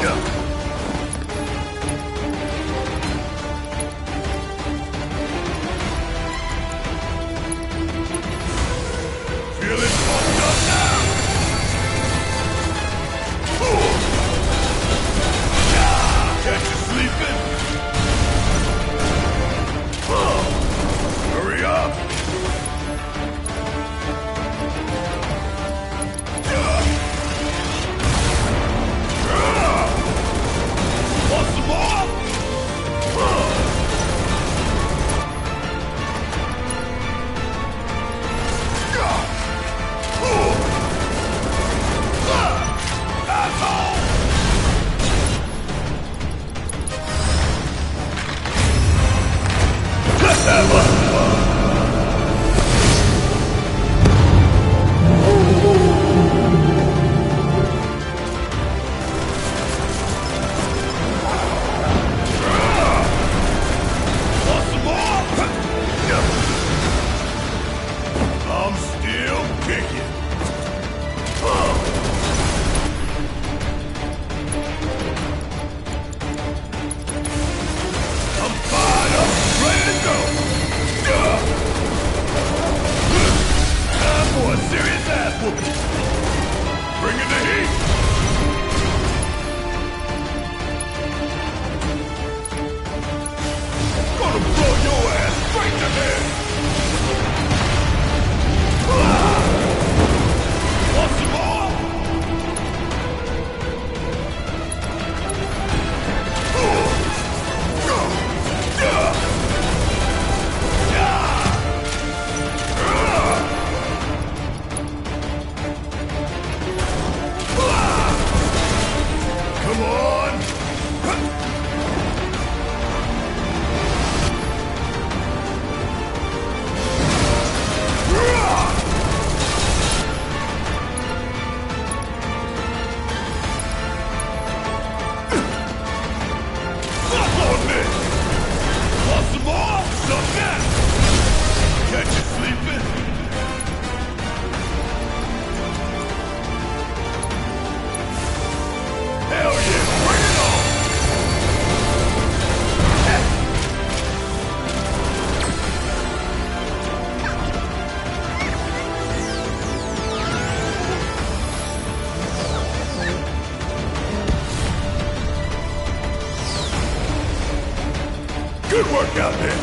Good work out there.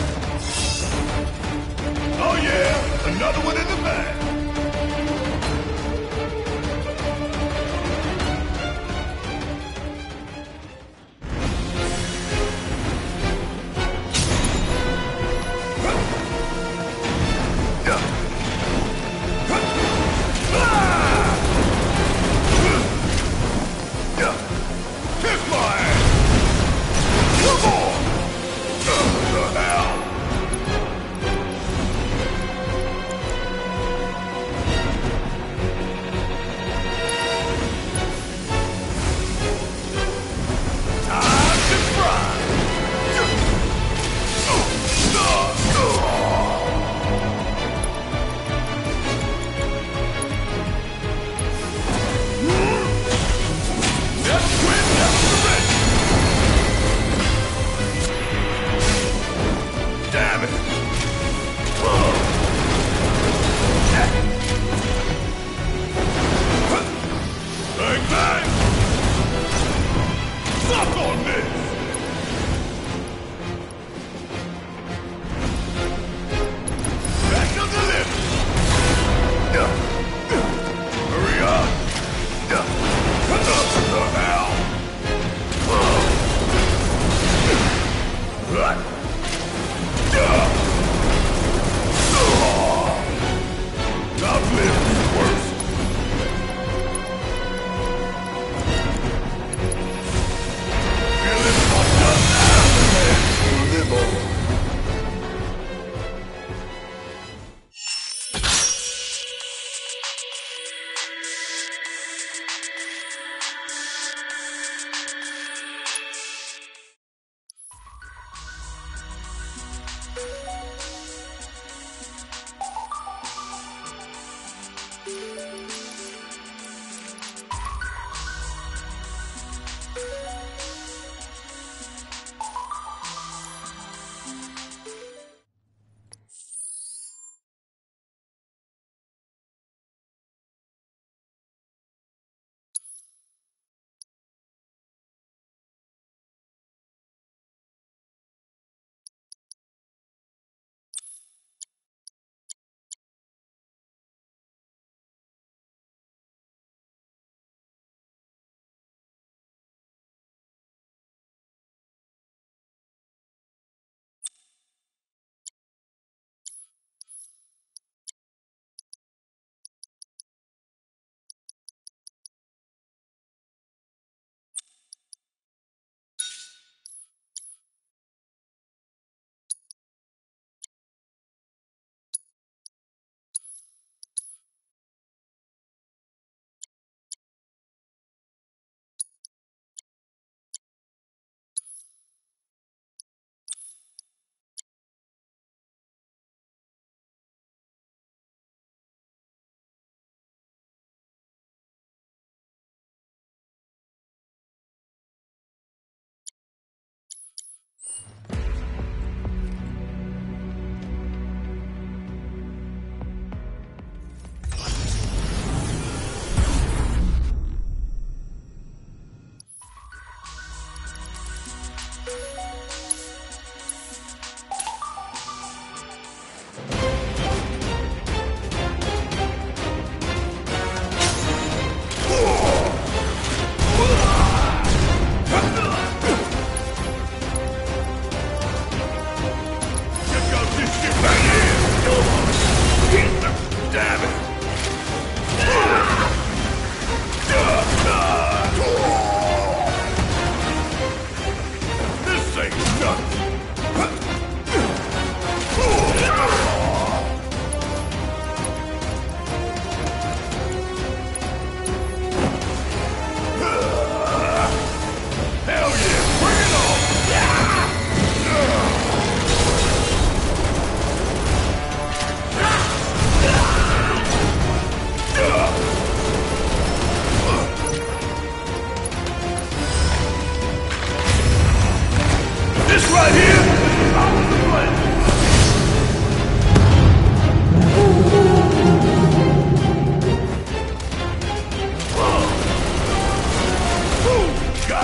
Oh yeah, another one in the bag.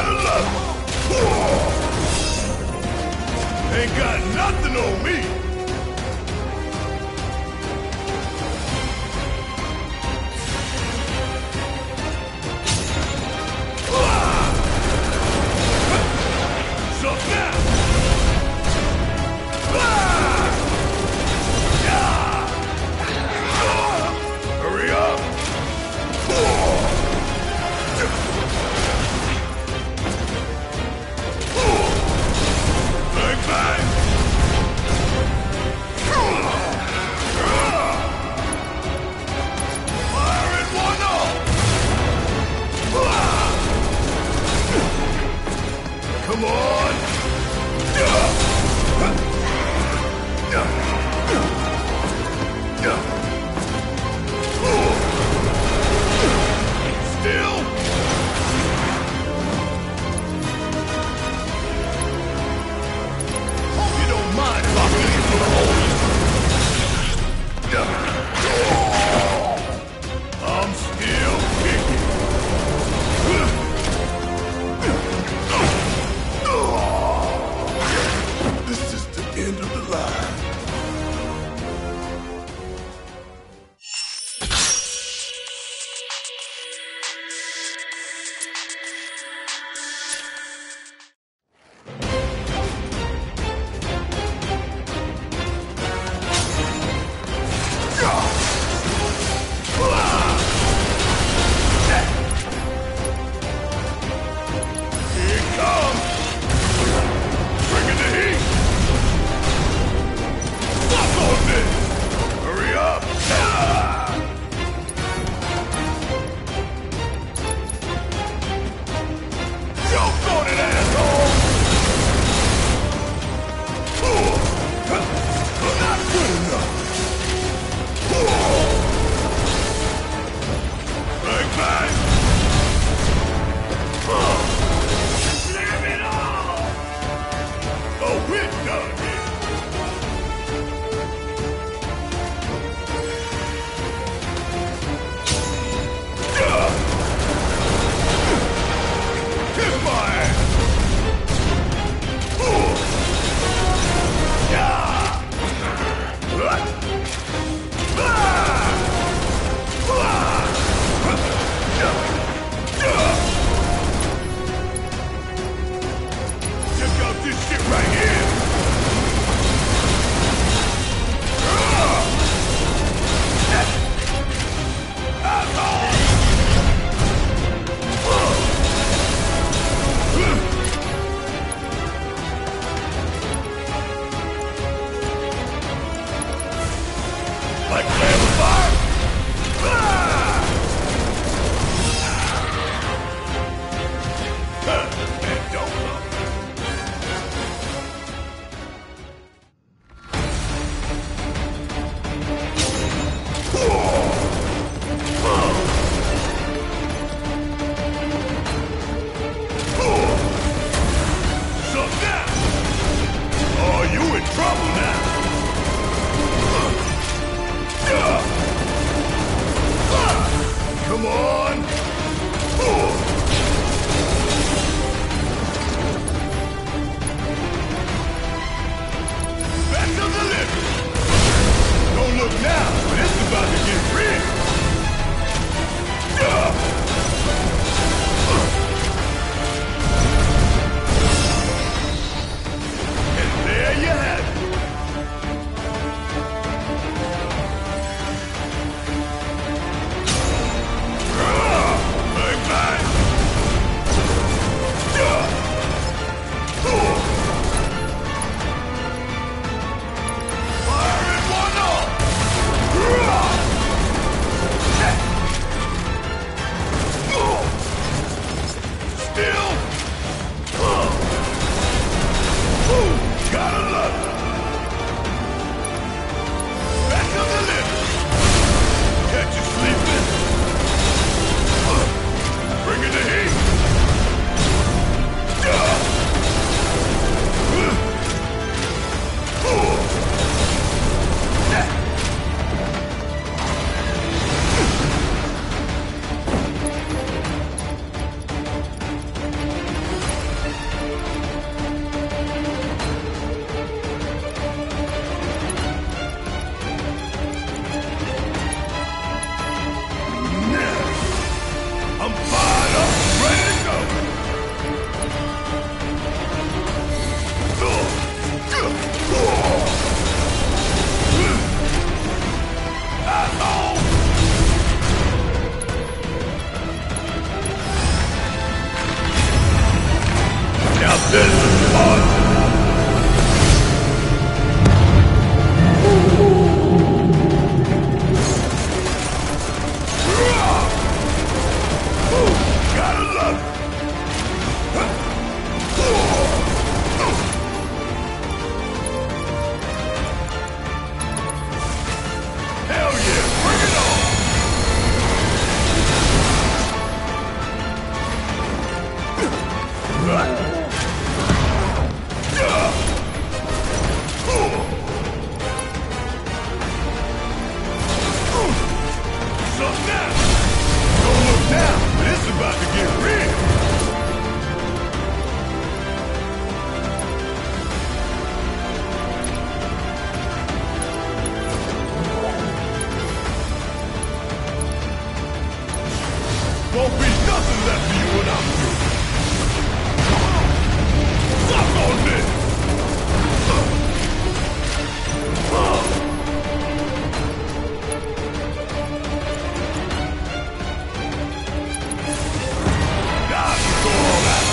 gotta love it. Ain't got nothing on me. Come on! Still! Hope you don't mind if I feel you for the hole. I'm still kicking. This is the end of the line. Here it comes! Bringing the heat! Fuck on this! Hurry up! Jump on it, asshole! Not good enough! Bang, bang! Slam it all! Oh, we're done here! Kiss my ass! This is fun! Gotta love it! Hell yeah! Bring it on! Something now! Don't look now, but it's about to get real! Won't be nothing left for you when I'm through. Suck on this! God, you go all that!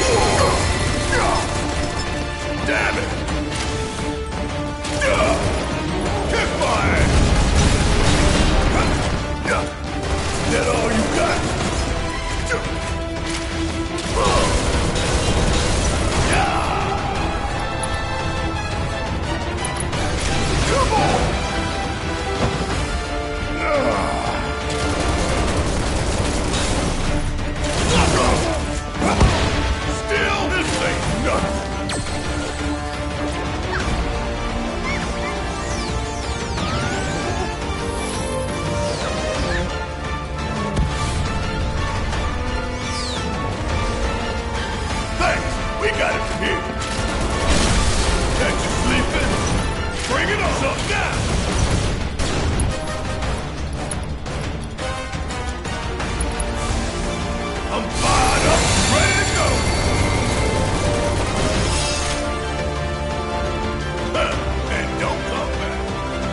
Damn it! Kick my ass! Is that all you got? Come on! Still, this ain't nothing. Thanks, we got it from here. Catch you sleeping? Bring it on! Up now! I'm fired up, ready to go! And don't come back!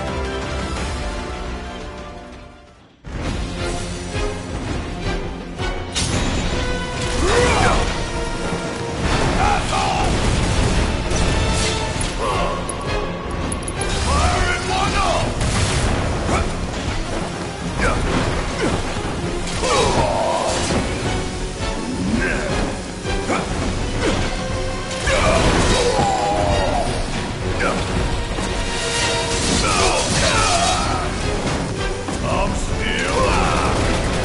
Asshole! Fire in one off! I'm still alive!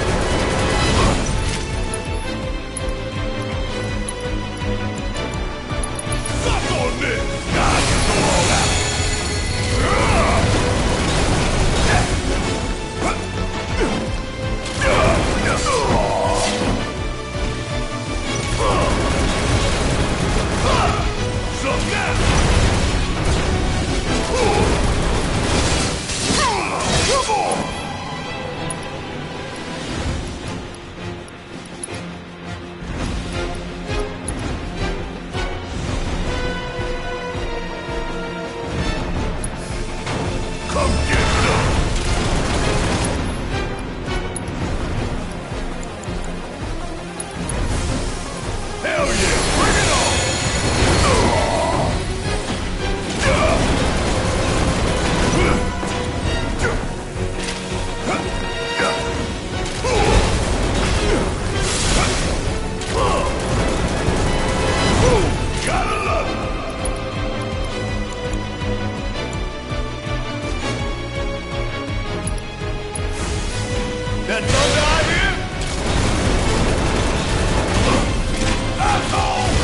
Suck on this! God, you go all out! Suck now! Come on! Come get some! Hell yeah! Bring it on! Gotta love it! That thunder I hear? Asshole!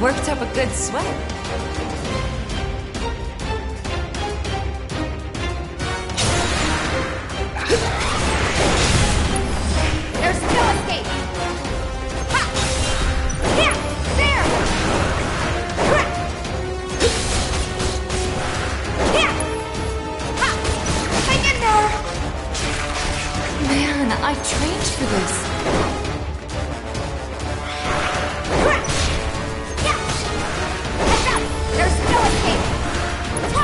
Worked up a good sweat. There's no escape! Ha! Yeah! There! Ha! Yeah! Ha! Hang in there! Man, I trained for this. There's no escape! Ha!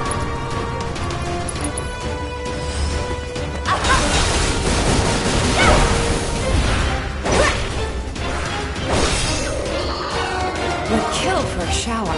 Aha! Would kill for a shower.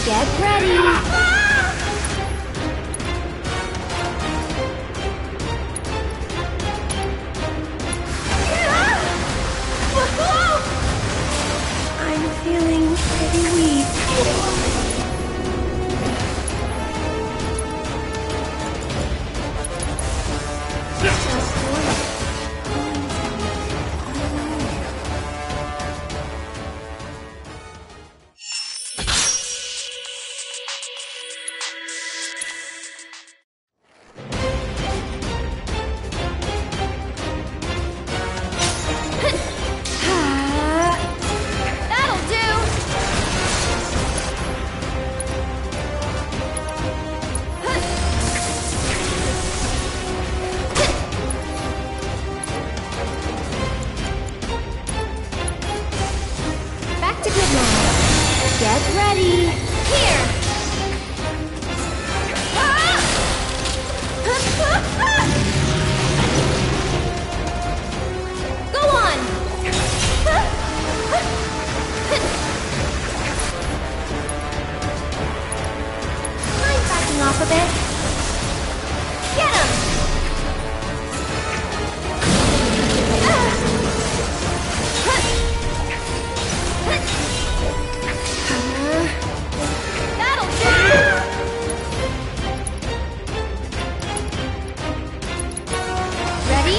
Get ready! I'm feeling pretty weak. That'll do! Back to good now. Get ready. Here. Go on. I'm backing off a bit. Get him. That'll do! Ready?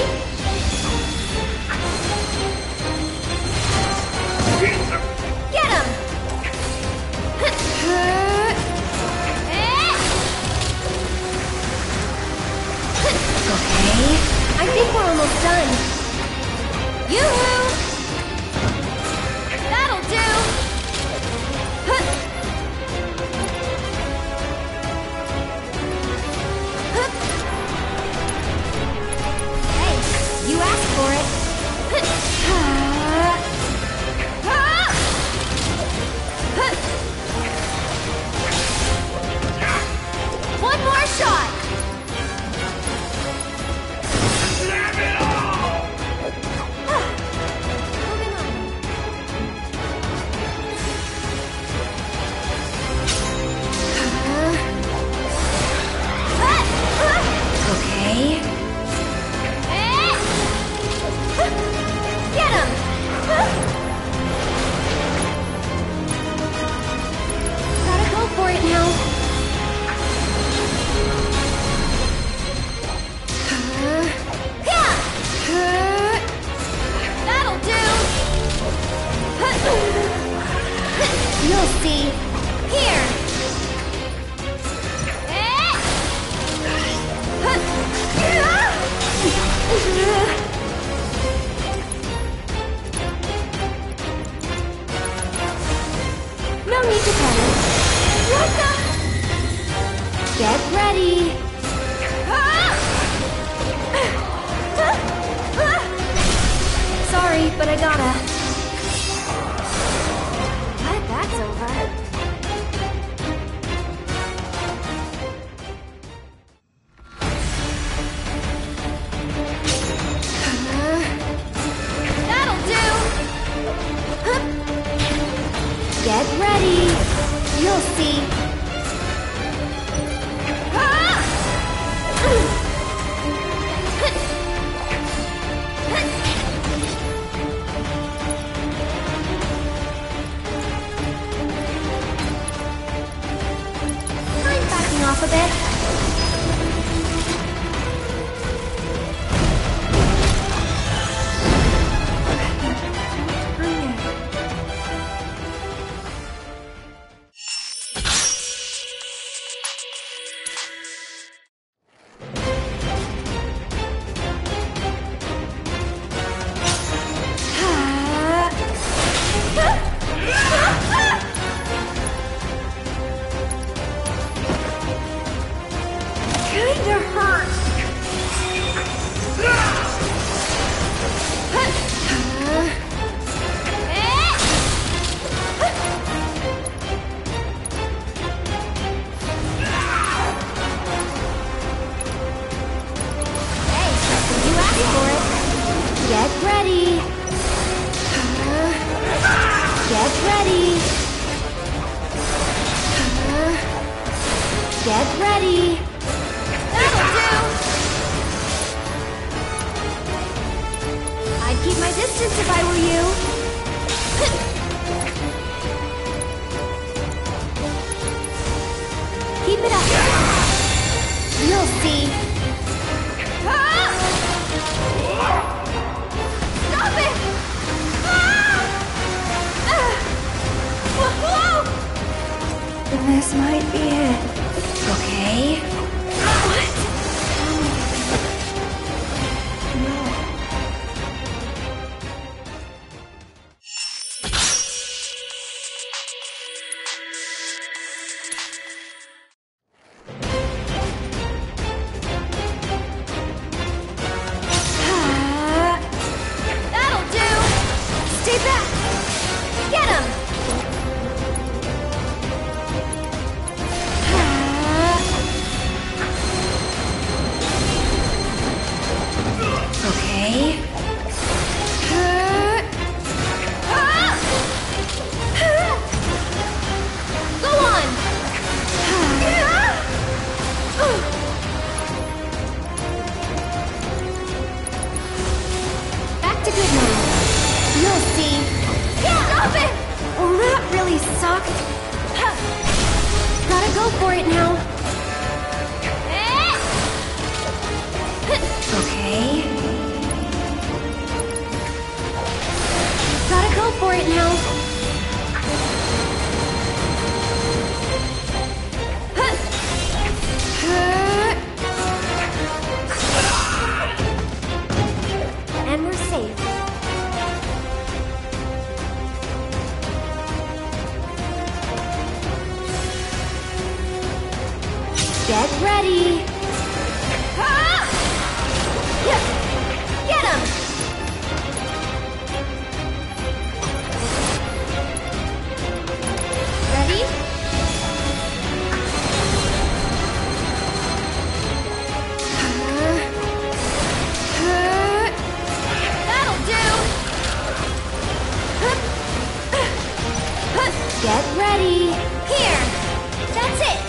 Get him! Okay, I think we're almost done. Yoo-hoo! That'll do! Hey, you asked for it. One more shot! Moving on. Okay. Get him! Gotta go for it now. That'll do! You'll see. Here! No need to panic. What the? Get ready. Sorry, but I gotta. Glad that's over. That'll do! Get ready! You'll see! I'm backing off a bit. Get ready. That'll do. I'd keep my distance if I were you. Keep it up. You'll see. Stop it! Whoa! This might be it. Okay. What? No. That'll do. Stay back. Get him. Okay. Go on. Back to good now. You'll see. Stop it! Well, that really sucked. Gotta go for it now. Okay. Gotta go for it now. And we're safe. Get ready. Get him! Ready? That'll do! Get ready! Here! That's it!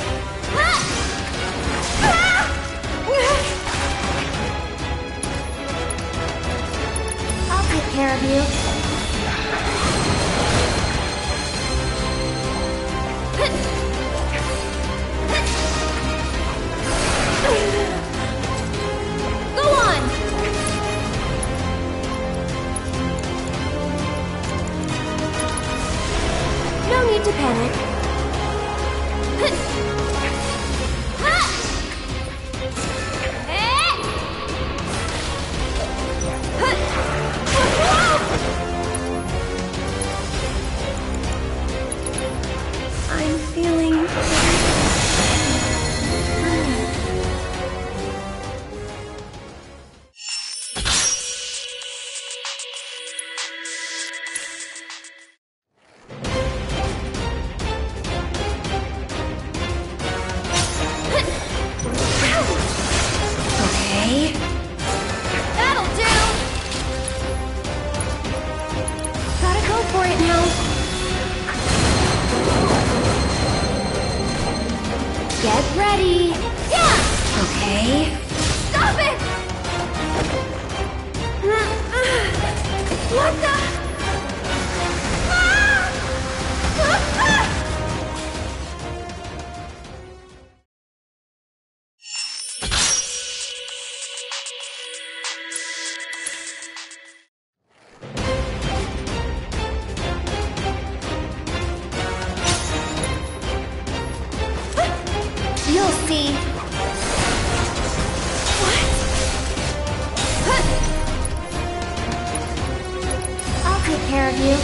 I'll take care of you. Go on! No need to panic. I'm feeling... Okay. That'll do! Gotta go for it now. Get ready! Yeah! Okay. Stop it! What the? You'll see. What? I'll take care of you.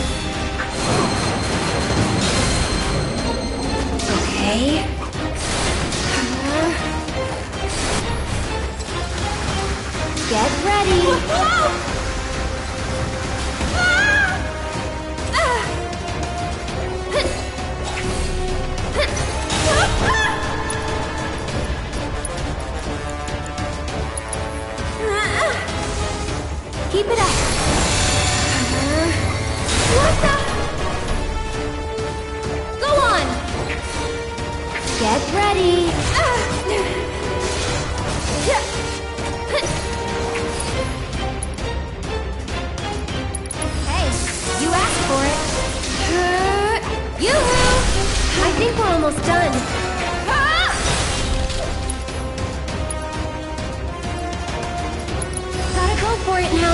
Okay. Get ready. Keep it up. What the? Go on. Get ready. Hey, you asked for it. Yoo-hoo! I think we're almost done. Gotta go for it now.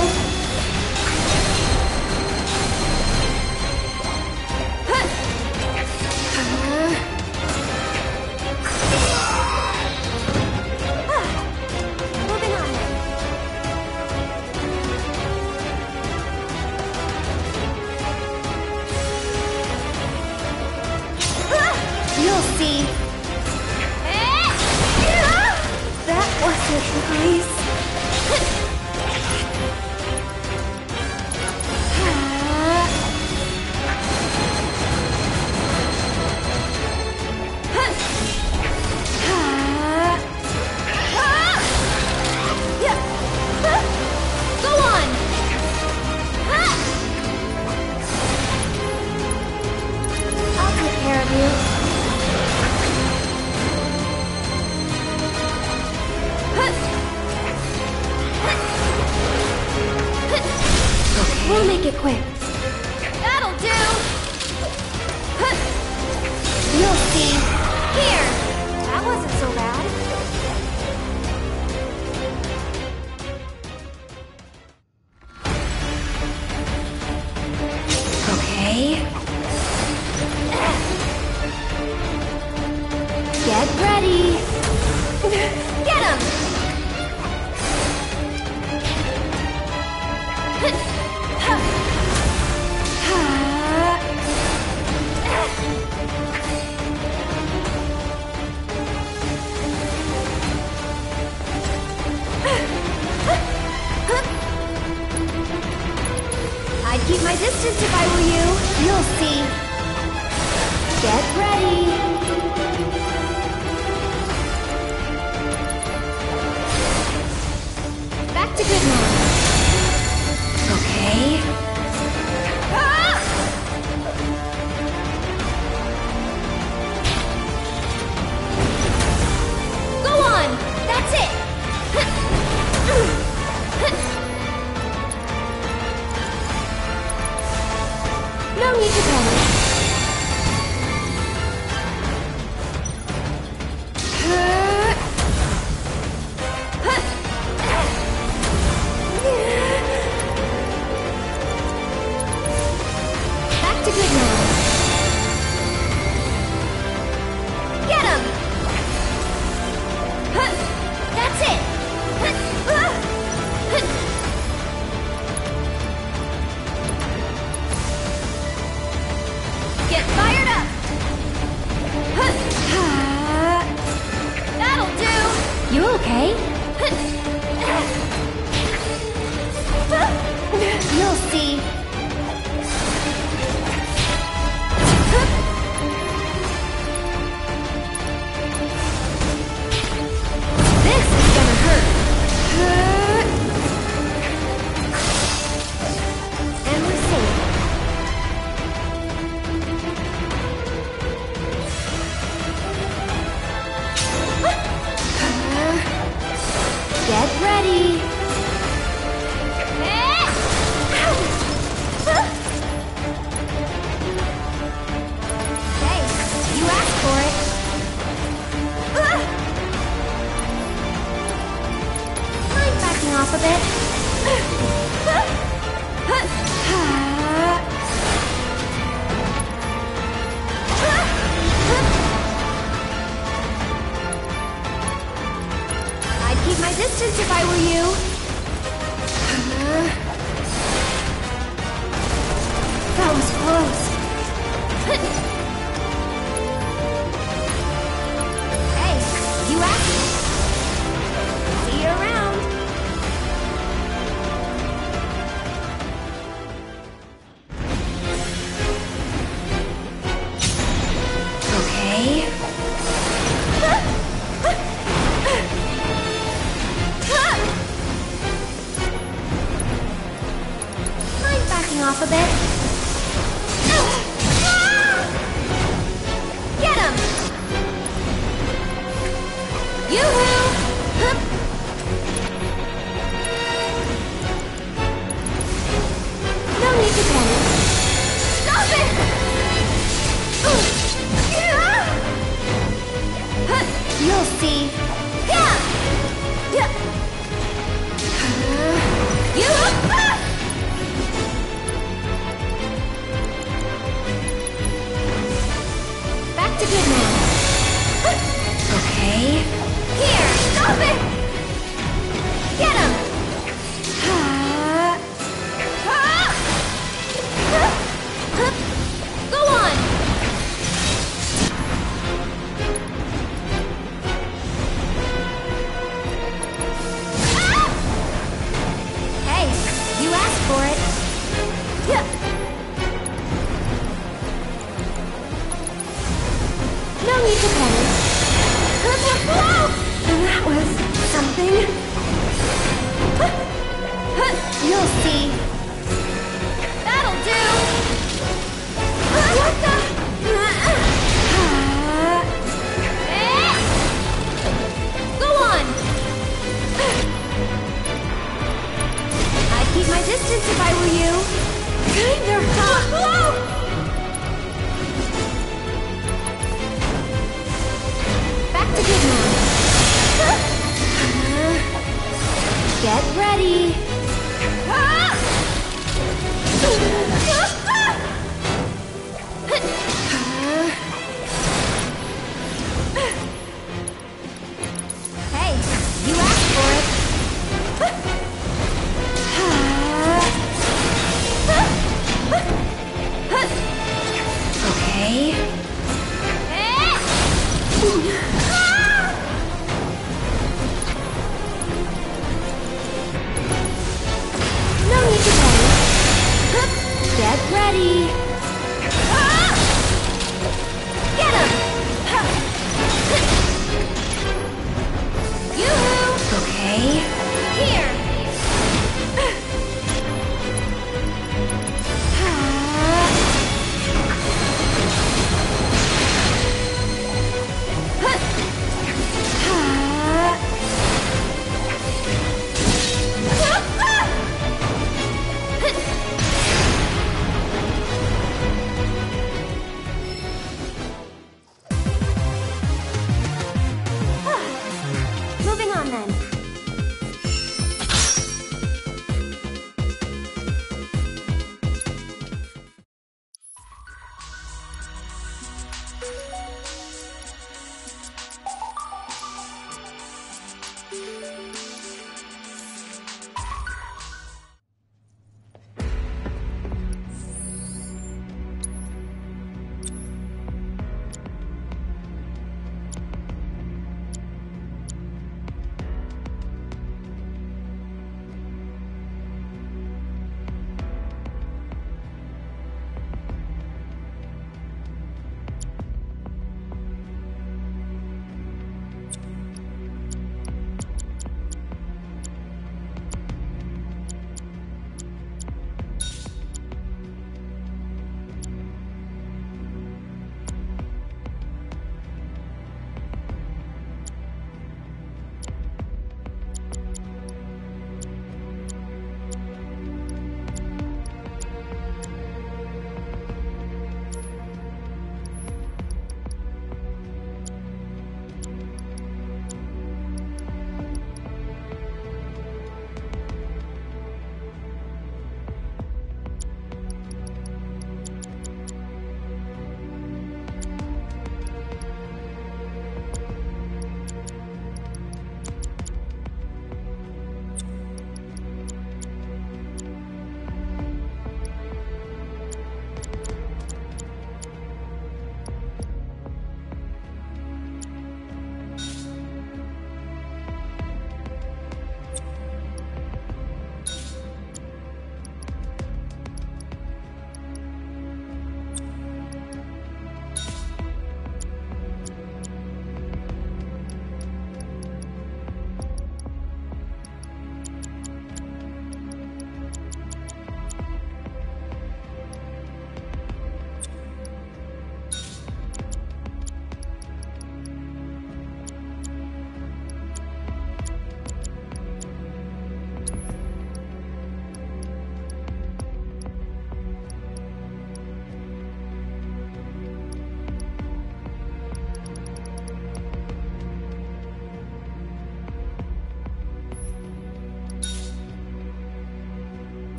Moving on then. You'll see. That wasn't nice. Go on. I'll take care of you. We'll make it quick. That'll do. You'll see. Here. That wasn't so bad. Okay. Get ready. Get him. I'd keep my distance if I were you. You'll see. Get ready. Back to good now. Okay. Go on. That's it. No need to panic. Back to good now. Get him! That's it! Get fired up! That'll do! You okay? You'll see. This is gonna hurt. And we're safe. Get ready. Hey, you asked for it. Mind backing off a bit? I'd keep my distance if I were you. That was close. Hey, you asked. See you around. Okay. Mind backing off a bit? Get him! to good now. Okay. Here, stop it! Get him! Go on! Hey, you asked for it. No need to panic. That was something. You'll see. That'll do. What the? Go on. I'd keep my distance if I were you. Kinda. Back to good now. Get ready.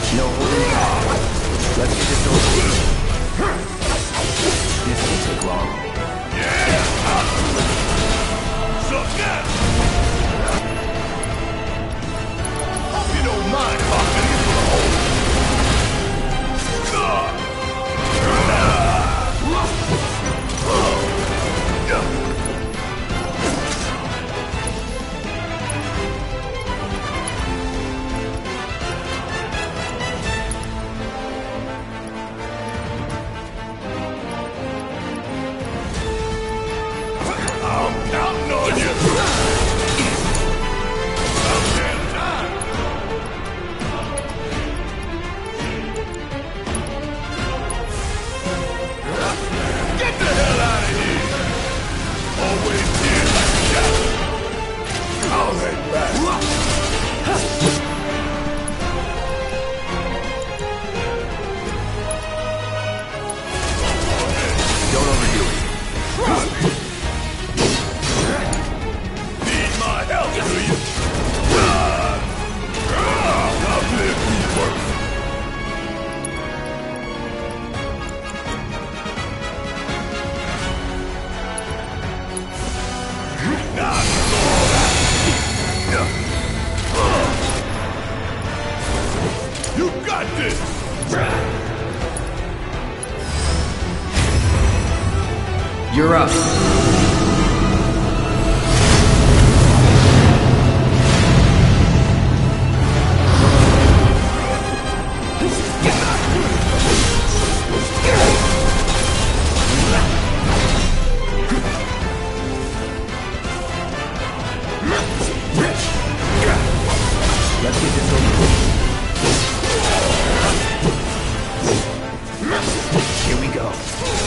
No holding back. Let's get this over with. This won't take long. Yeah! Suck that! Hope you don't mind popping into the hole. I'm counting on you! About damn time! Get the hell out of here! Always here like a shadow. I'll head back. Don't overdo it. Need my help, do you? I'll live you first. You got this! You're up. Let's get this over with. Here we go.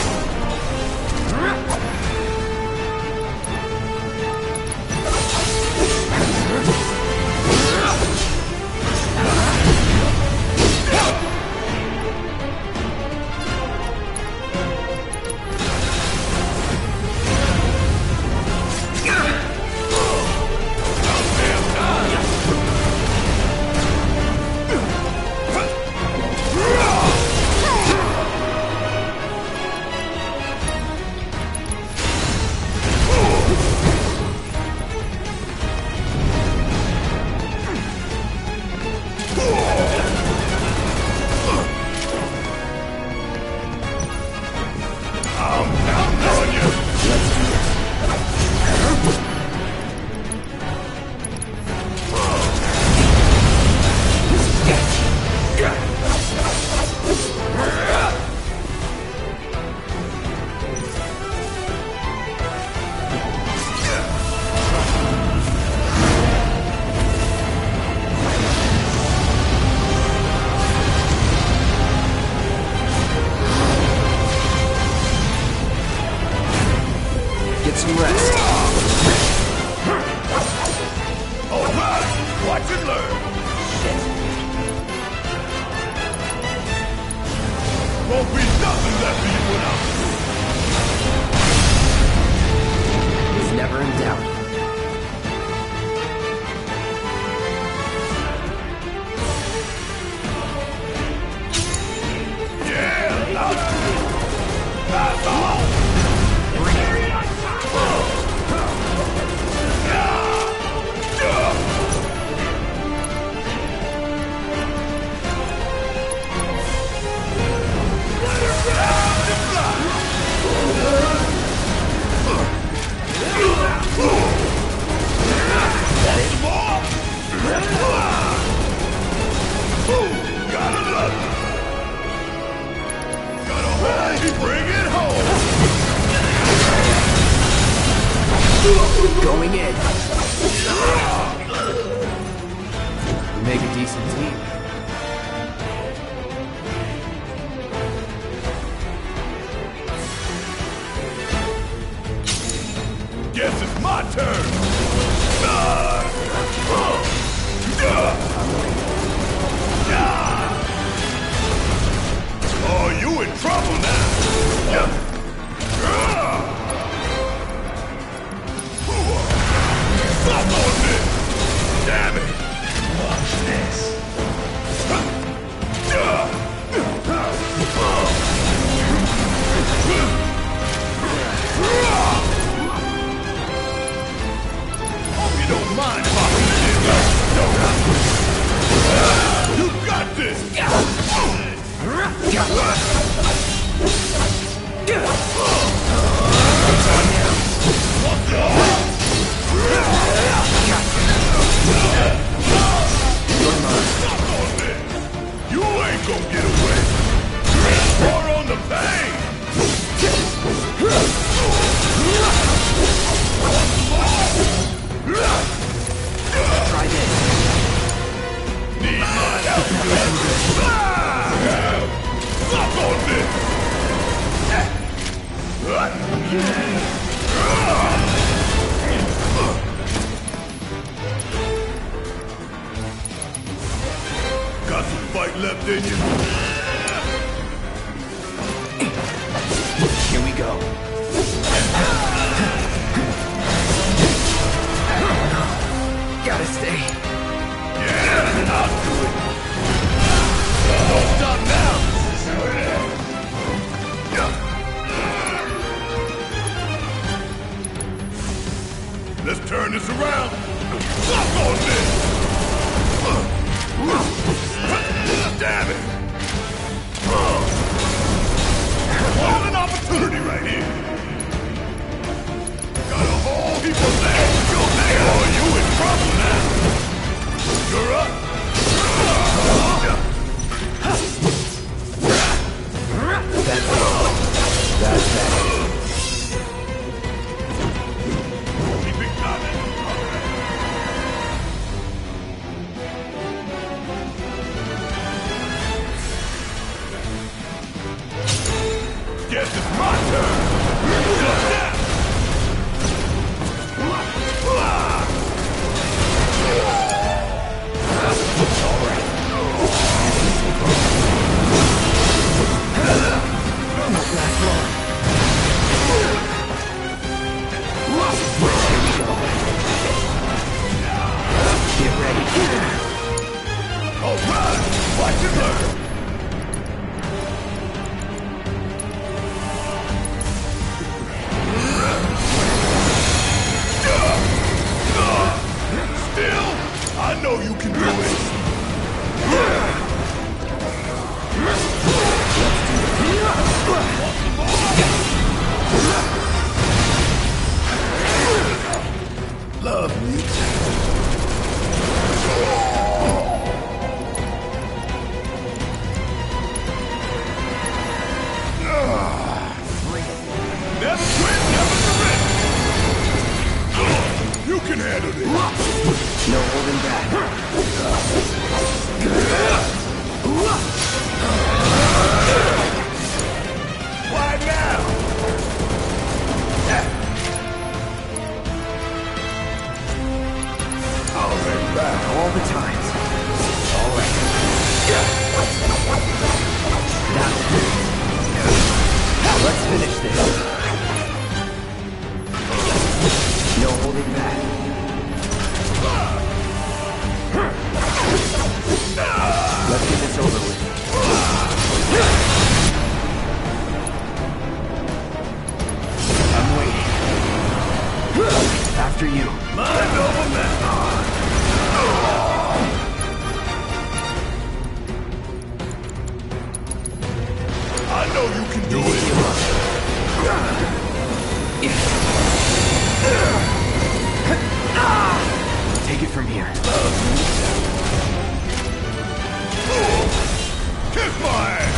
I'm counting on you! Let's do it. Get some rest. All right, watch and learn. Won't be nothing left for you when I'm It's never in doubt. Yeah, louder. That's all. Gotta love it. Gotta hold, bring it home. Going in. We make a decent team. Guess it's my turn. Oh, you in trouble now. Stop on this. Damn it. Watch this. Got some fight left in you? Here we go. Gotta stay. Yeah, I'll do it. Don't stop now. Let's turn this around. Suck on this. Damn it. What an opportunity right here. Got a whole heap of things. Oh, you in trouble now. You're up. That's that. Keep it coming. Guess it's my turn. Shut down. Get ready. All right. Watch and learn. Still, I know you can do it. Love me. Never quit, never surrender. You can handle this. No holding back. Why now? I'll hang back. All the times. All right. That'll do. Let's finish this. No holding back. Let's get this over with. I'm waiting. After you. Mind over matter. I know you can do it. Take it from here. Kiss my ass.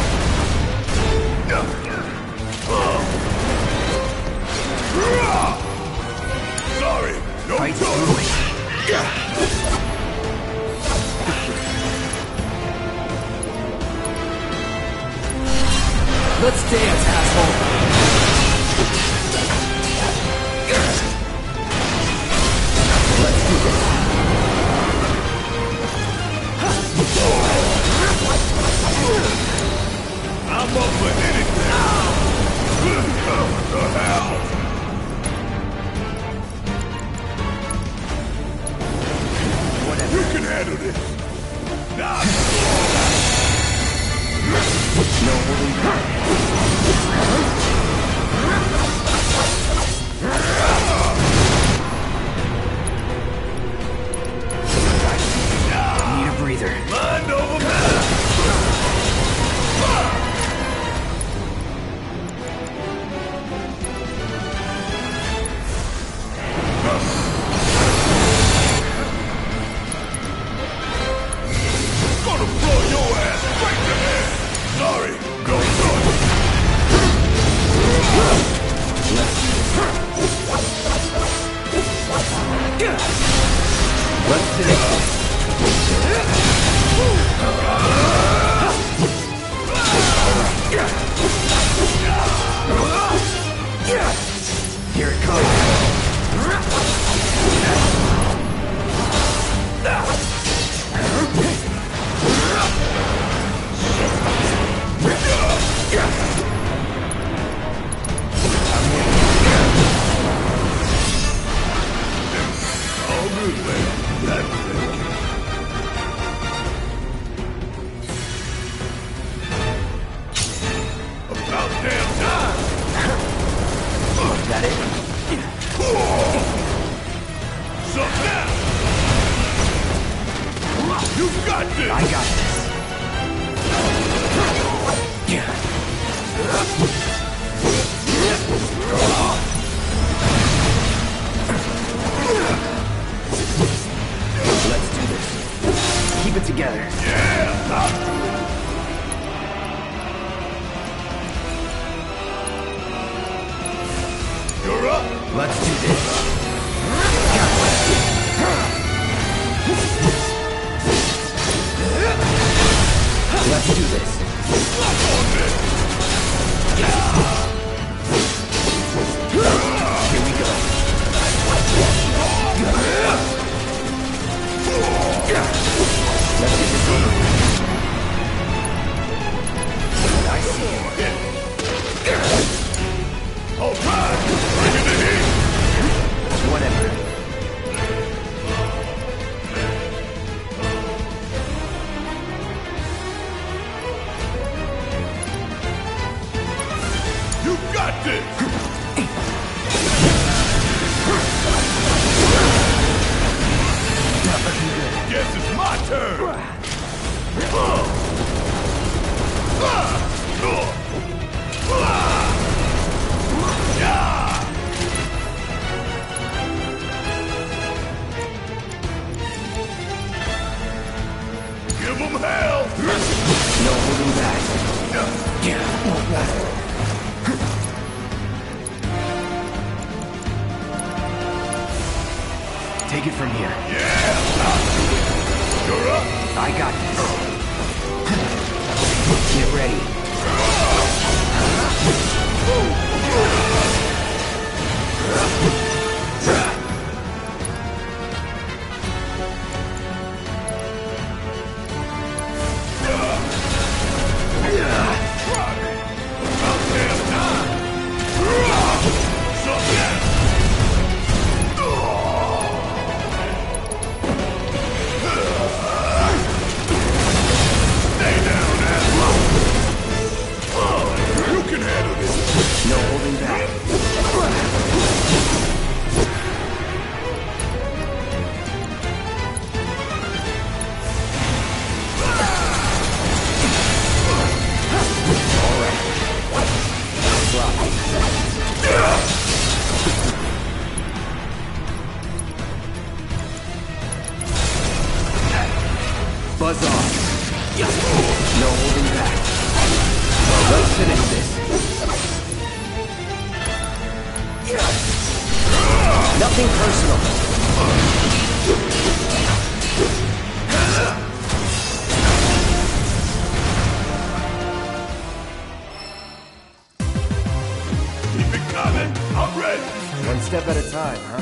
Sorry, no Fight choice. through it. Let's dance, asshole. Let's do this. I'm up for anything. What the hell? Whatever. You can handle this. Nah. No holding back. Need a breather. Mind over matter. Gonna blow your ass right to hell. Sorry, no choice. Let's finish this. Let's do this. Let's do this. Here we go. Let's get this over with. I see him. All right, bring it in here. Whatever. You got this. Guess it's my turn. Give them hell. No holding back. Won't matter. Take it from here. Yeah. You're up. I got this. Get ready. No holding back. All right. Drop it. Buzz off. No holding back. Let's finish this. Nothing personal. Keep it coming. I'm ready. One step at a time, huh?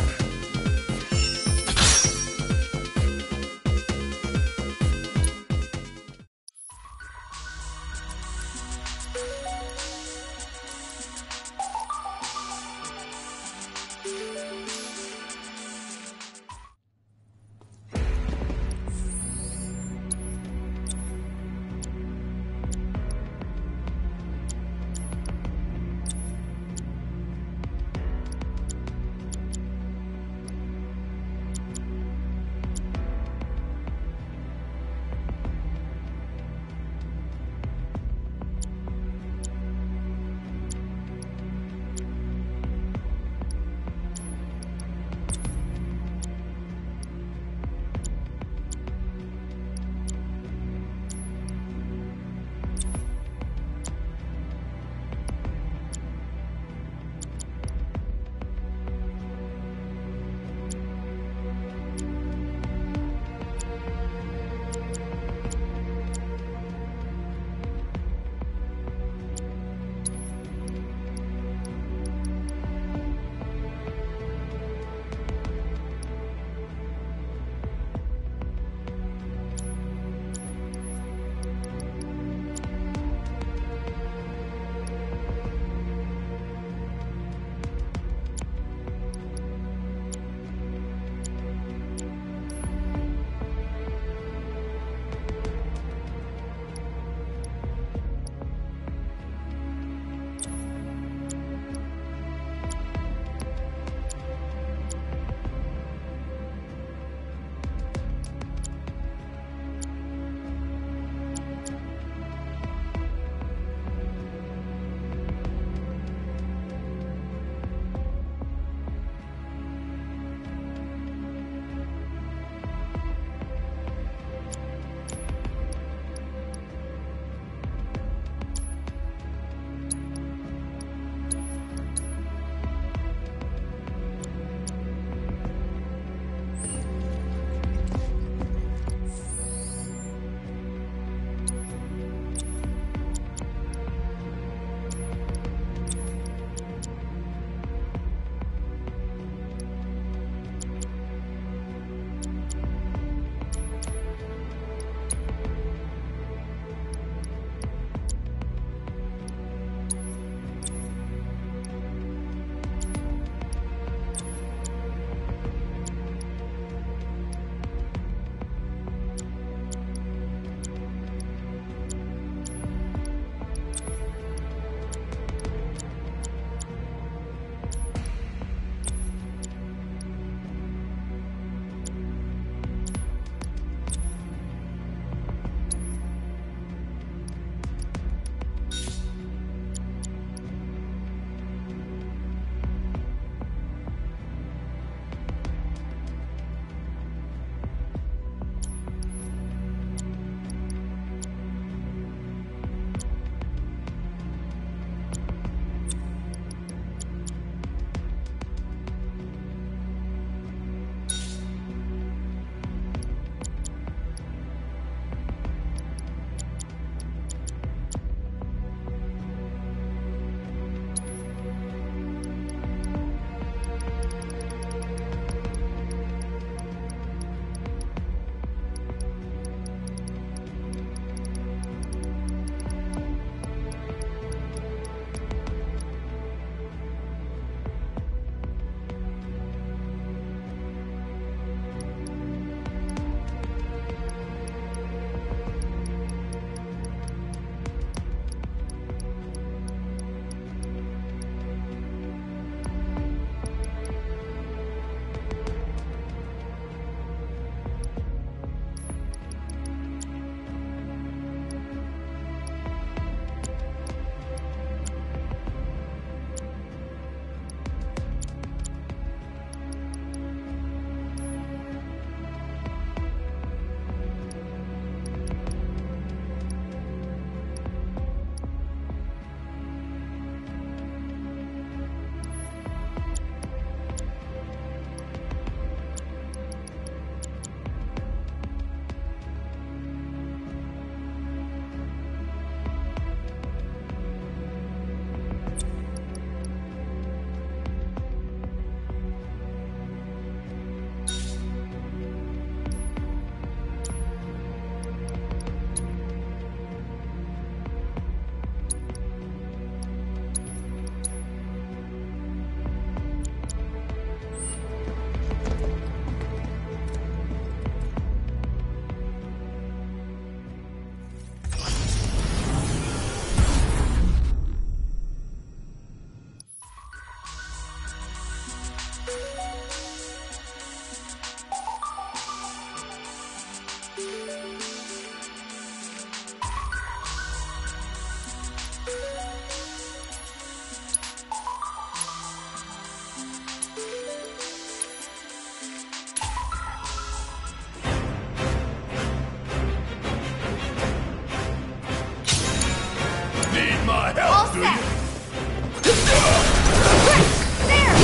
Need my All help, do set. you? There!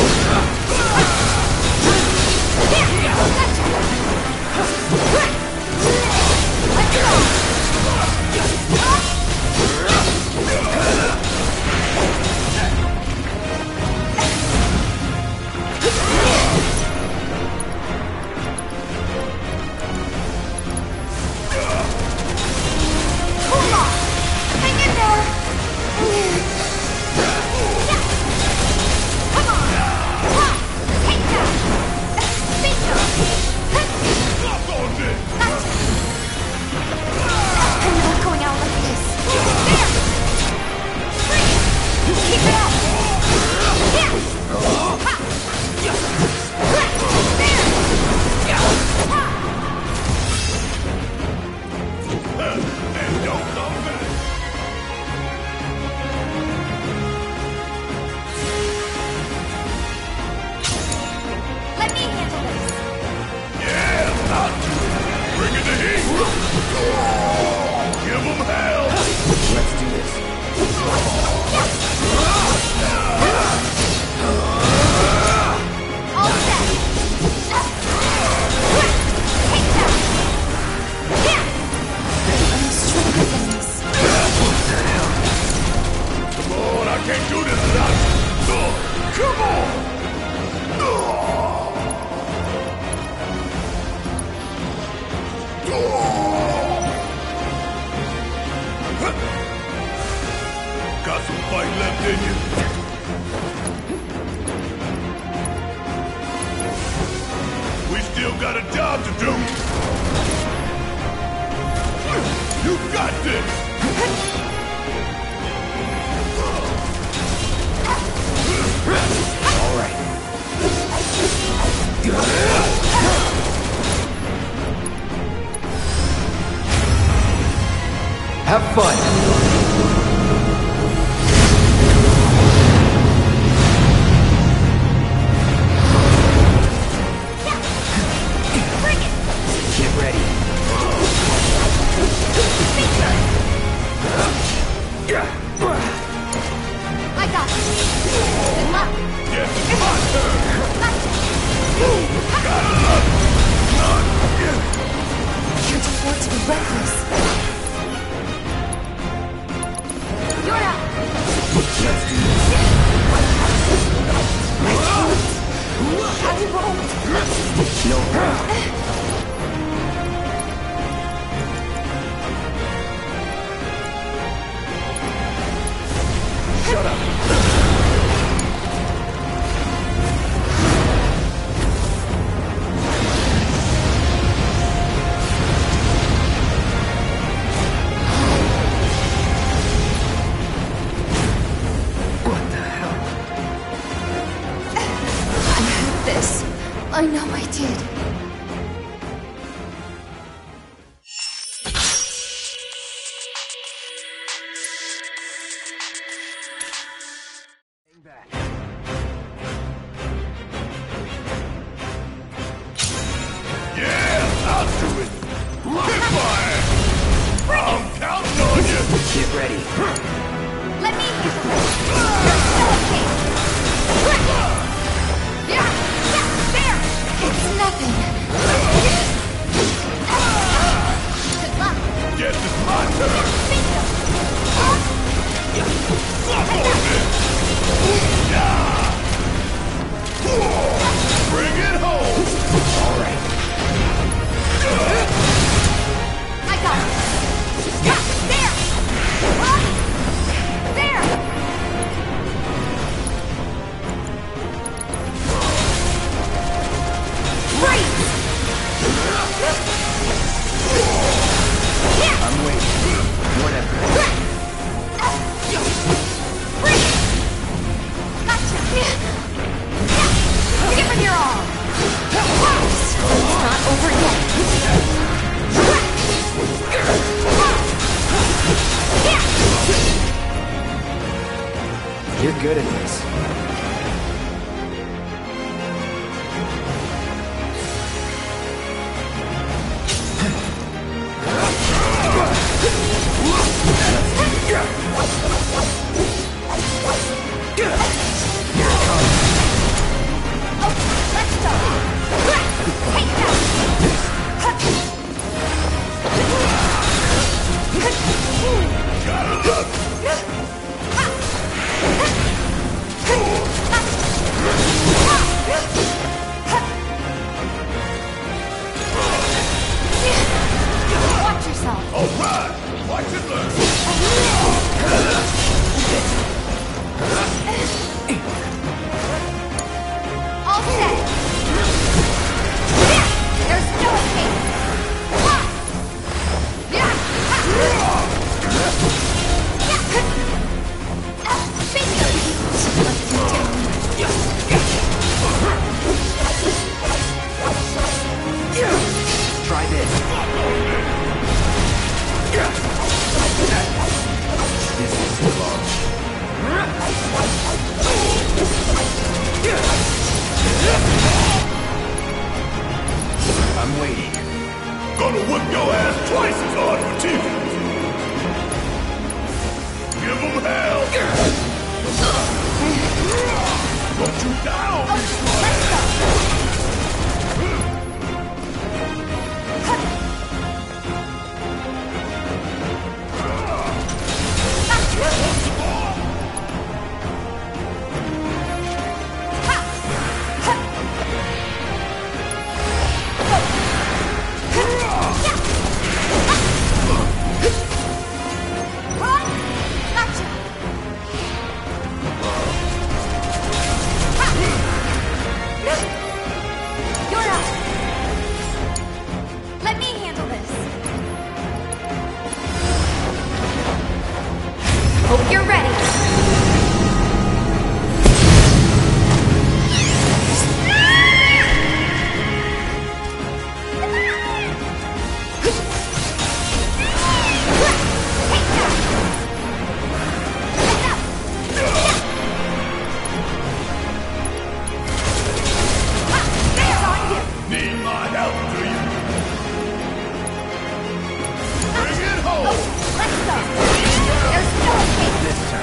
Yeah, gotcha. Let's go! Cool off! Hang in there! Come on! Take that! Bingo! Lock on this! Gotcha! I'm not going out like this. There! Free! Keep it up! Yeah! Ha! There! Ha! And don't come back! Let me handle this. Yeah, out to it! Bring it to heat! Give them hell! Let's do this. All set. Take that. Yeah. I'm stronger than this. Come on, I can't do this without you! Come on! Got some fight left in you? We still got a job to do! You got this! All right. Have fun. Bring it. Get ready. I got this. Good luck. Yes, it's my turn! Gotcha. Gotta love it! Can't afford to be reckless. You're up. Let's do this. Have you rolled? No problem. Shut up. What the hell? I had this. I know I did. Hang back. Yeah, I'll do it! Kick my ass! I'm counting on you! Get ready. Let me handle this. You're still okay. Yeah. There. It's nothing. Good luck. Guess it's my turn! Bingo. Lock on this! Bring it home! All right. I got it. Yeah. There. There. Freeze. Yeah. I'm waiting. Whatever. Freeze. You're good at this. Watch yourself. All right! Watch and learn! All set. There's no escape. Try this. This is too long. I'm waiting. Gonna whip your ass twice as hard for TV! Give them hell! Don't you down! You're up. Let me handle this. Hope you're ready. Need my help, do you? Bring it home! Let's go. There's no escape. This time.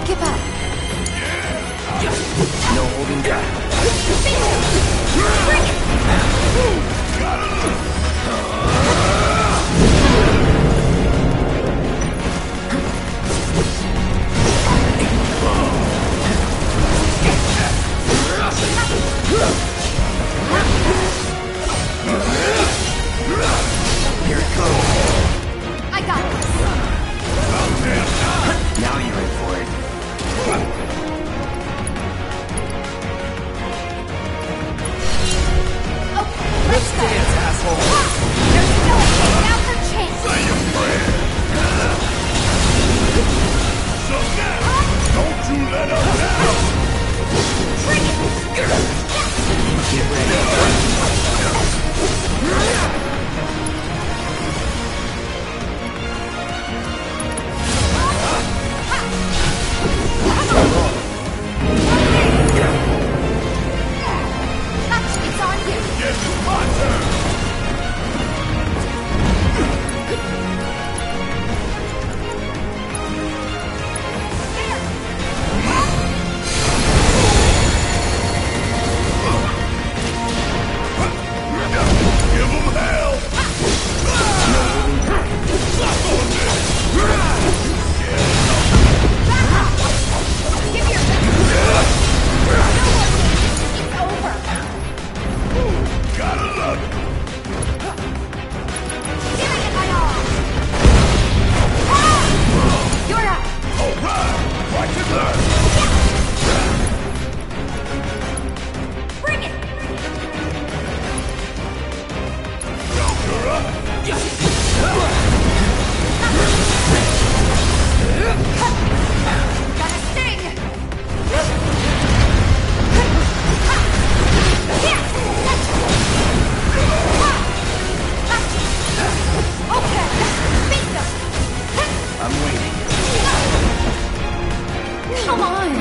give up. No holding back. Bring it! Here it comes. I got this. Now you're in for it. Okay, let's go. Dance, asshole. There's no another chance. Say your prayer. So now, don't you let us down. Bring it! Get ready. It's on you. Yes, it's my turn. Give 'em hell. Suck on this. Give your best. It's over. Gotta love it. Give it my all. You're up. All right. Watch it learn. Bring it. You're up. Gotta sting. Okay. Beat them. I'm waiting. Come on.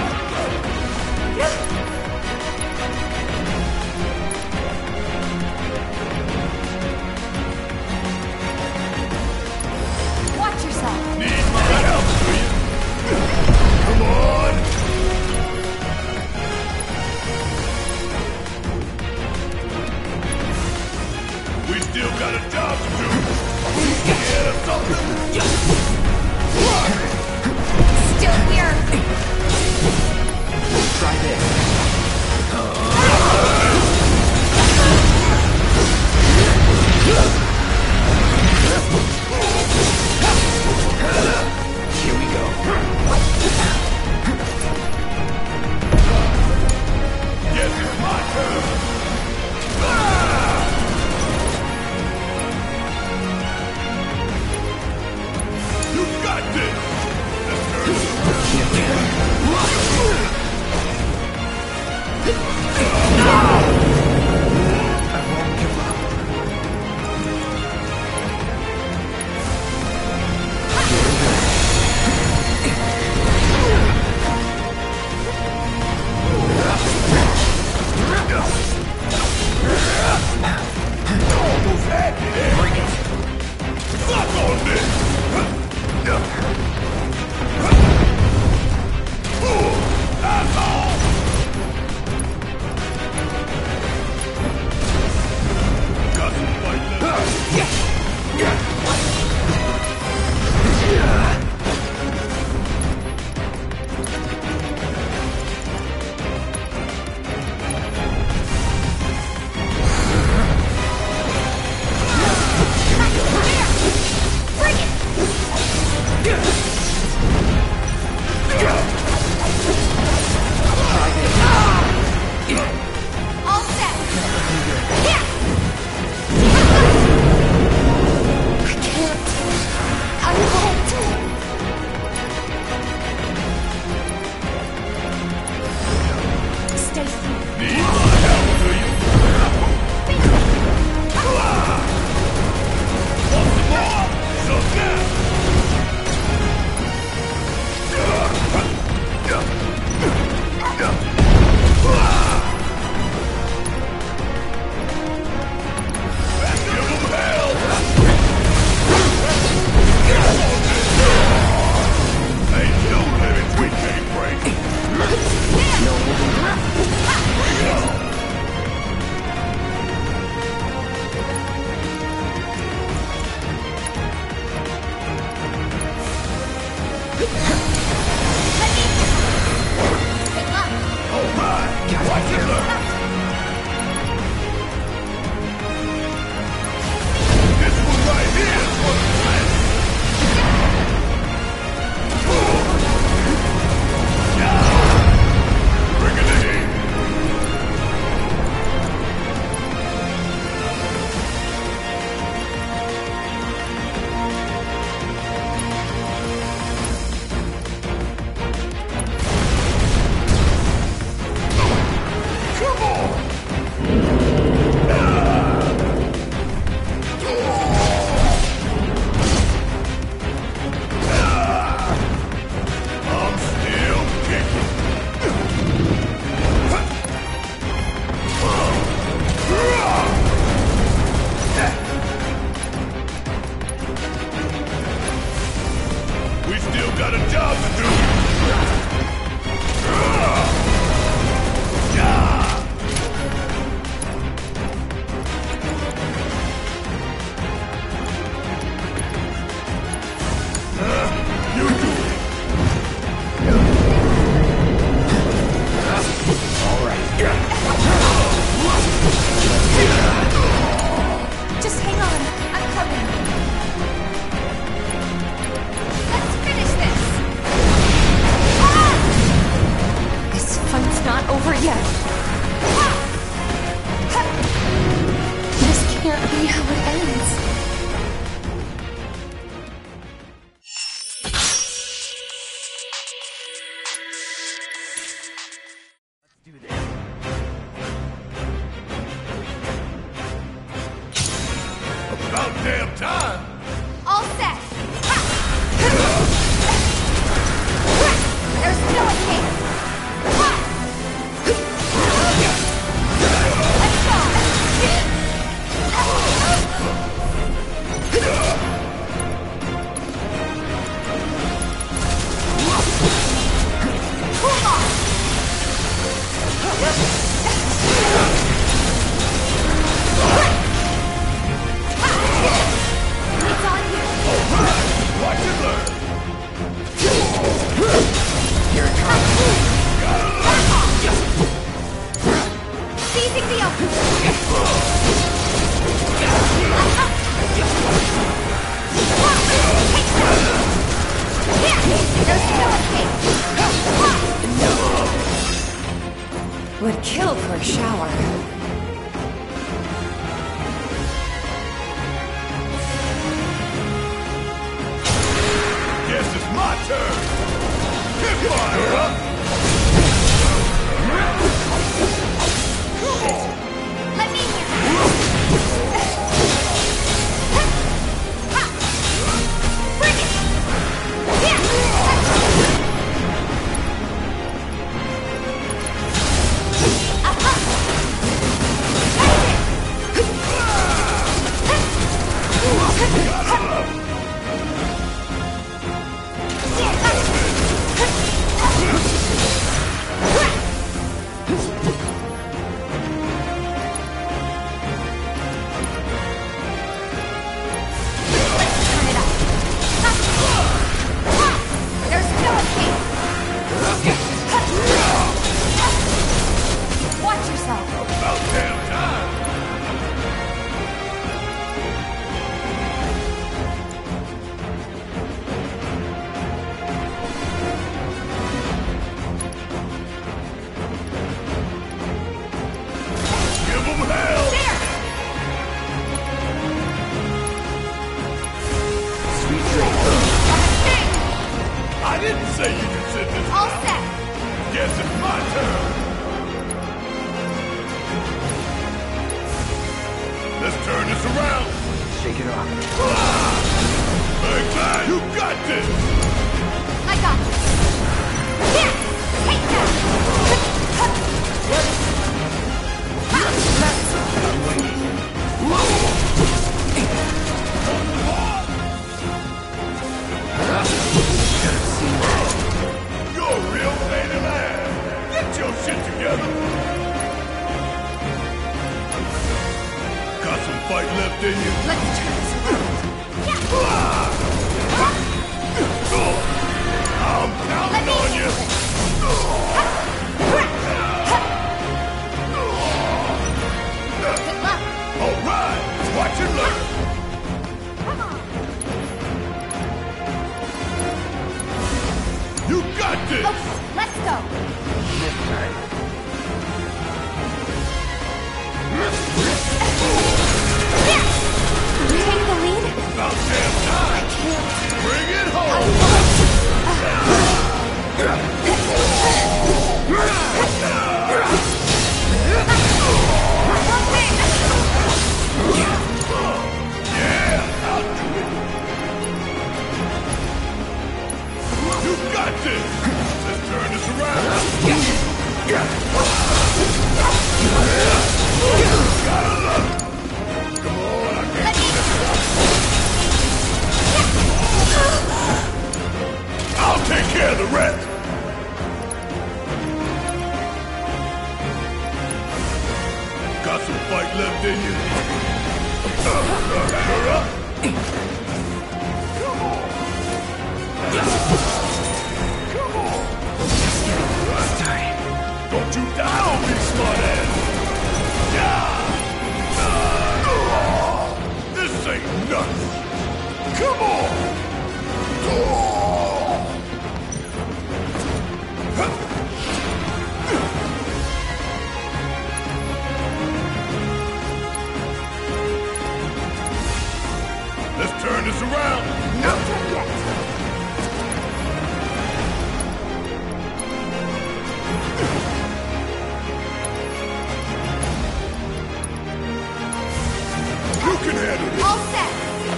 Watch yourself. Need my help, do you? Come on. We still got a job to do. Yeah, something. Still here. Try this. Here we go. Yes, it's my turn. You got this. Almost had me there. Bring it. Suck on this. That's all. Got some fight left. Bring it. All set. Here. I can't. I won't. Stay here. Need my help, do you? Want some more? So now. Good luck. All right! Watch it learn! This one right here is for the class! Bring it in! Come on! I'm still kicking. We still got a job to do. You do it. All right. Just hang on. I'm coming. Let's finish this. Ah! This fight's not over yet. This can't be how it ends. Do this. About damn time. All set. Ha! There's no escape. Ha! Let's go. Cool off. It's on you. Watch and learn. Here it comes. Seizing the open. There's no escape. Would kill for a shower. Guess it's my turn. Hit fire up. Let me hear. Bring it. Watch yourself. About damn time. Give 'em hell. There. Sweet dreams. I didn't say you could sit this. All set. Guess it's my turn. Let's turn this around. Shake it off. Big man, you got this. I got this. Here. Take that. I'm waiting. Gotta see that. got this! Okay, let's go. This time. Take the lead. About damn time! Bring it home! Yeah, I'll do it! You got this! Let's turn this around! Gotta love it! Come on, I got this! I'll take care of the rest! Got some fight left in you? Don't you die on me, smartass! This ain't nothing! Come on! Let's turn this around! Not done yet. You can handle this! All set.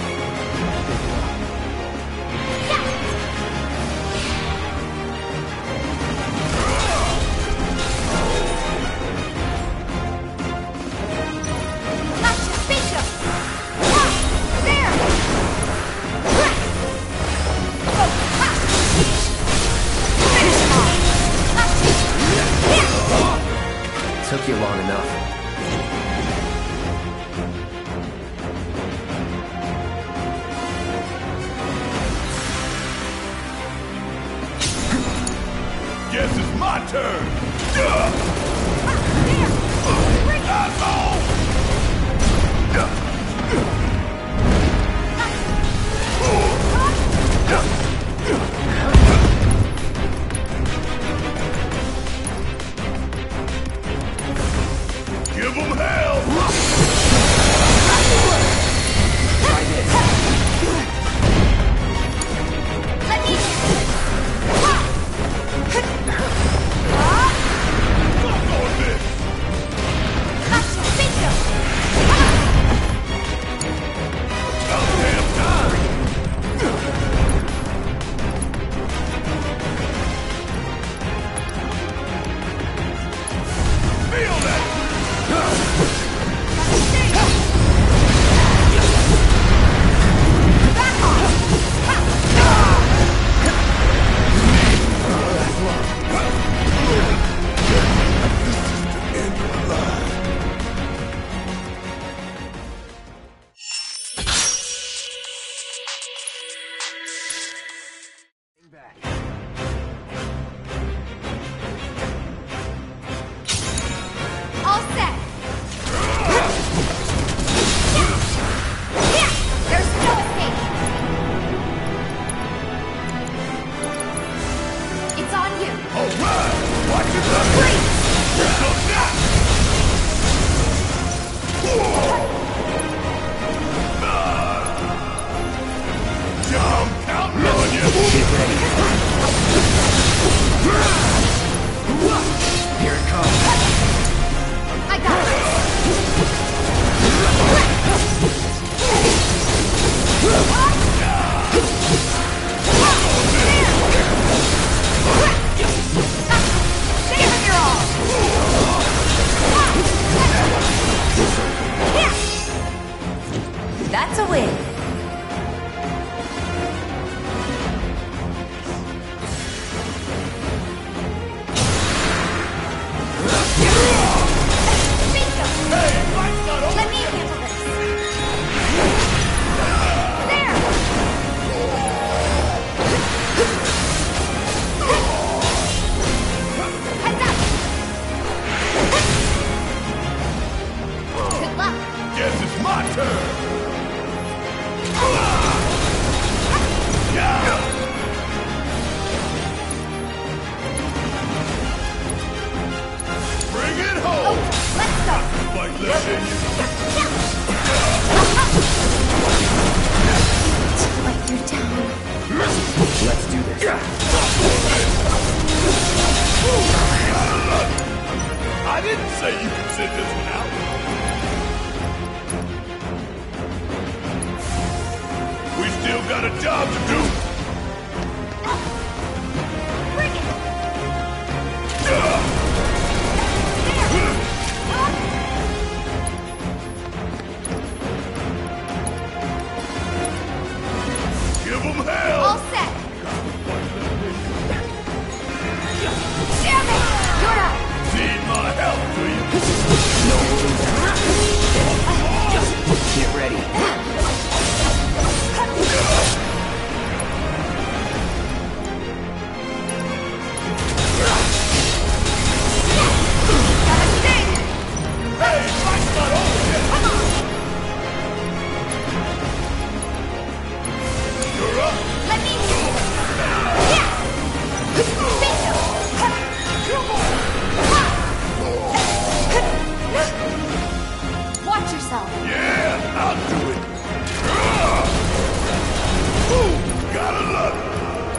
Gotcha, Bishop. There. Took you long enough. Guess it's my turn! Asshole! Give them hell! Try this. Let me. Fuck on this! Gotcha, Bishop. About damn time! Feel that! Back off. Back. All set. There's no escape. It's on you. Alright! Watch it up! Here comes that! I'm counting on you! Get ready. Here it comes. I got it. Save it your all. I didn't say you could sit this one out. We still got a job to do. Bring it! Give them hell! All set! Damn it! You're up! Need my help, do you? No holding back. Get ready. Gotta sting! Hey, fight's not over yet. Come on! You're up. Let me... Yeah! Bingo! Watch yourself! Yeah, I'll do it. Ooh, gotta love it.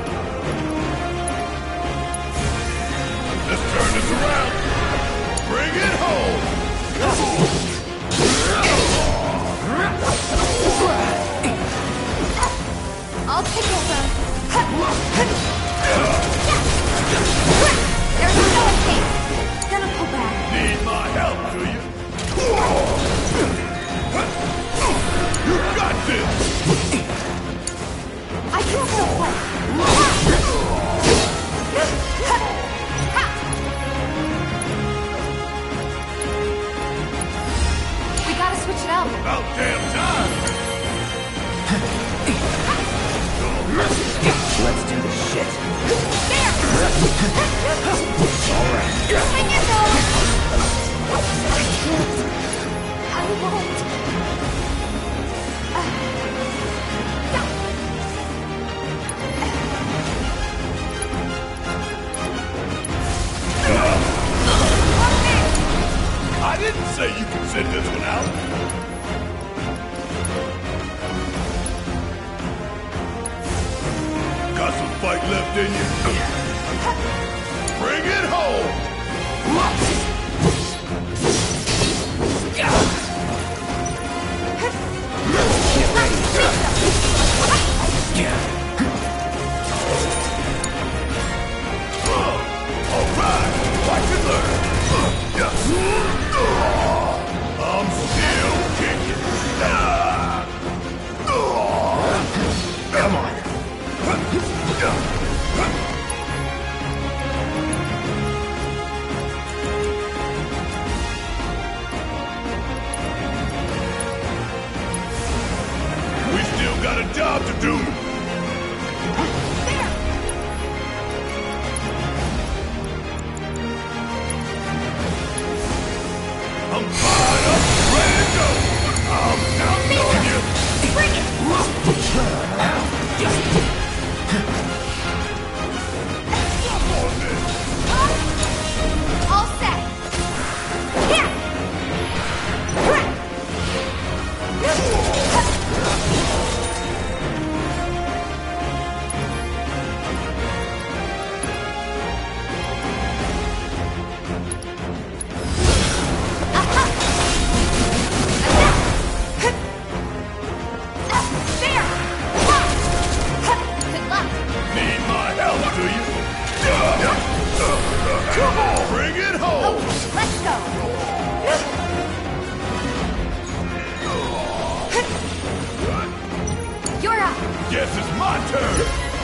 Let's turn this around. Bring it home. I'll take over. There's no escape. Gonna pull back. Need my help, do you? You got this. I can still play. We gotta switch it out. About damn time. Let's do this shit. There! All right. Hang in though! I can't. I won't. I didn't say you could sit this one out. Got some fight left in you? Bring it home! Get ready. All right, watch and learn. I'm still kicking. Come on. We still got a job to do. I'm fired up, ready to go. I'm counting on you. Bring it! Up on this. All set! Here! There! Good luck! Need my help, do you? Come on, bring it home. Let's go! You're up! Guess it's my turn.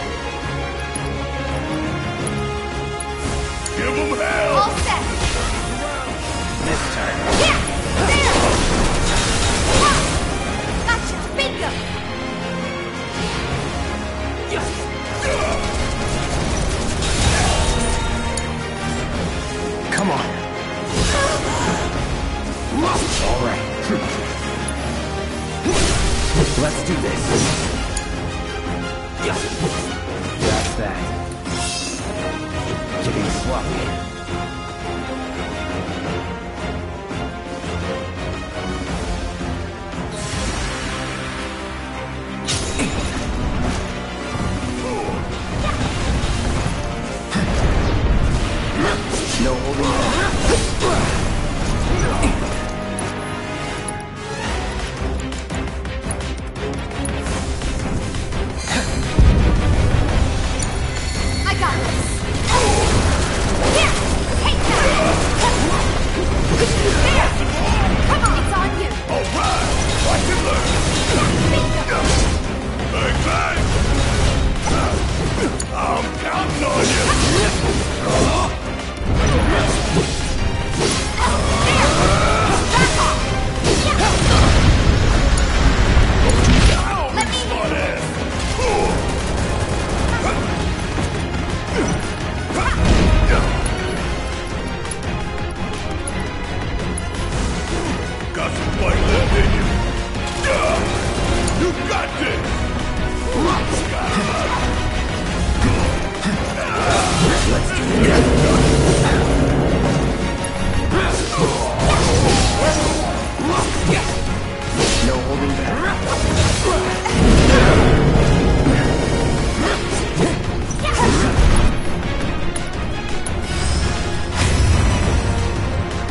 Give them hell. All set! This time. Yeah! There! Ha! Gotcha! Bingo! Come on. All right. Let's do this. That's that. Getting sloppy.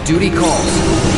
Duty calls.